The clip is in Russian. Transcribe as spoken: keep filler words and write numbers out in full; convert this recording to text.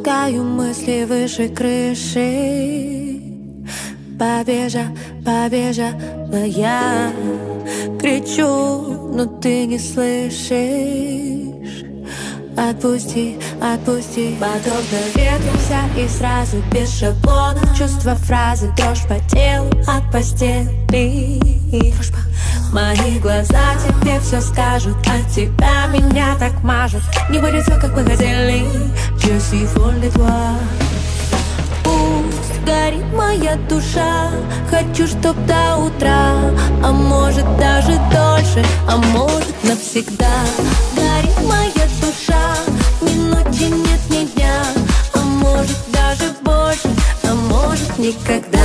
Пускаю мысли выше крыши. Побежа, побежала я. Кричу, но ты не слышишь. Отпусти, отпусти. Подобно ветру вся и сразу без шаблона. Чувства, фразы, дрожь по телу от постели. Мои глаза тебе все скажут, от тебя меня так мажут. Не будет все, как мы хотели. Je suis folle de toi. Пусть горит моя душа. Хочу, чтоб до утра, а может даже дольше, а может навсегда. Горит моя душа, ни ночи нет, ни дня, а может даже больше, а может никогда.